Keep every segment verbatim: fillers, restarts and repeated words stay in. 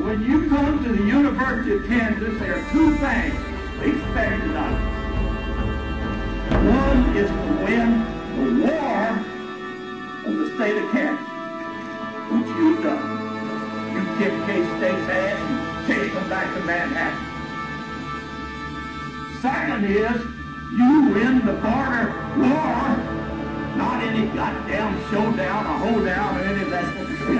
when you come to the University of Kansas, there are two things expected of you. One is to win the war of the state of Kansas, which you've done. You kicked K-State's ass and chased them back to Manhattan. Second is, you win the border war, not any goddamn showdown or hoedown or any of that shit.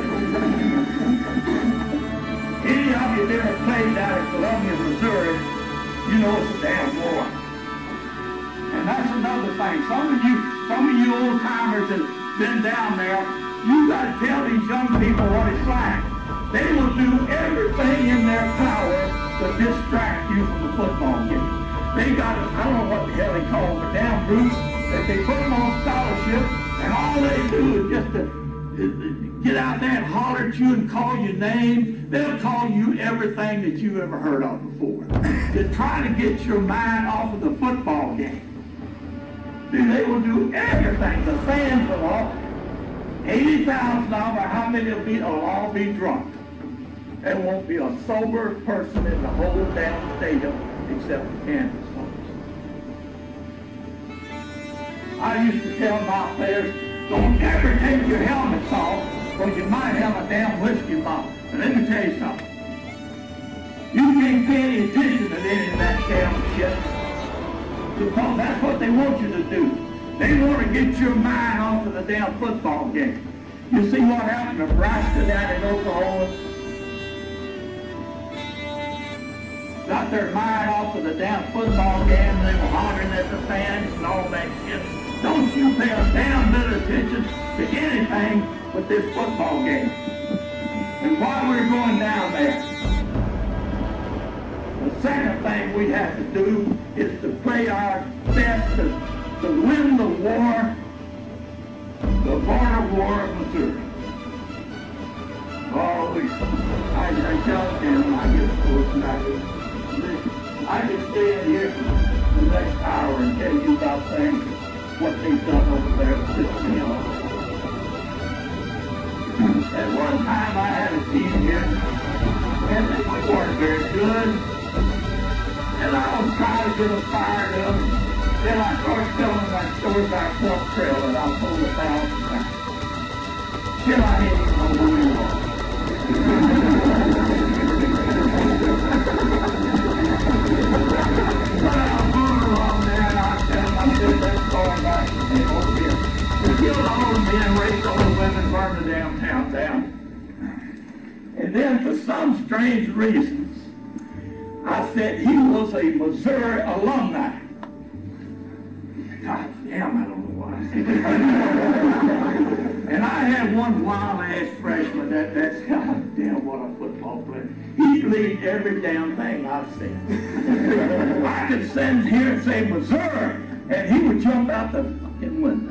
Any of you that ever played down in Columbia, Missouri, you know it's a damn war. And that's another thing. Some of you, some of you old timers that have been down there, you got to tell these young people what it's like. They will do everything in their power to distract you from the football game. They got, I don't know what the hell they call them, but damn brutes, that they put them on scholarship, and all they do is just to get out there and holler at you and call your name. They'll call you everything that you ever heard of before. To try to get your mind off of the football game. See, they will do everything. The fans will all, eighty thousand dollars, how many will be, will all be drunk. There won't be a sober person in the whole damn stadium except the Kansas folks. I used to tell my players, don't ever take your helmets off, because you might have a damn whiskey bottle. And let me tell you something. You can't pay any attention to any of that damn shit, because that's what they want you to do. They want to get your mind off of the damn football game. You see what happened to Nebraska down in Oklahoma? Got their mind off of the damn football game, and they were hollering at the fans and all that shit. Don't you pay a damn bit of attention to anything but this football game. And while we're going down there, the second thing we have to do is to play our best to, to win the war, the border war of Missouri. Oh, we, I, I tell them, I get close and I get I can stay in here for the next hour and tell you about things, what they've done over there at this mill. At one time I had a team here, and they weren't very good. And I was trying to get them fired up. Then I started telling them that story about Club Trail that I told a thousand times. Till I didn't even know who he was. But I'm going along there and I tell them, I said, that's going back to the old here. We killed all the men, raped all the women, burned the damn town down. And then for some strange reasons, I said he was a Missouri alumni. God damn, I don't know why. And I had one wild-ass freshman that, that's, God damn, what a football player. He believed every damn thing I said. I could stand here and say Missouri, and he would jump out the fucking window.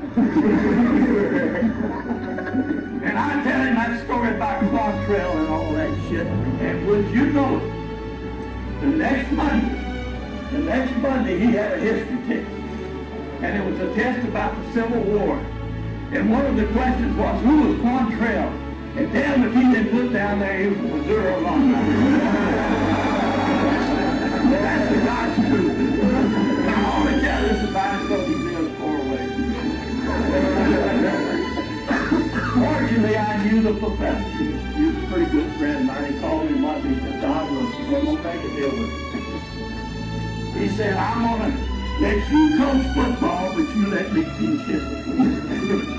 And I tell him that story about Clark Trail and all that shit, and would you know it? The next Monday, the next Monday he had a history test. And it was a test about the Civil War. And one of the questions was, who was Quantrell? And damn if he didn't put down there, he was a Missouri alumni. That's the God's truth. Now, all the jealous about it because he lives far away from me. Fortunately, I knew the professor. He was a pretty good friend of mine. He called me Monday. He said, Don, we're going to make a deal with you. He said, I'm going to let you coach football, but you let me teach history.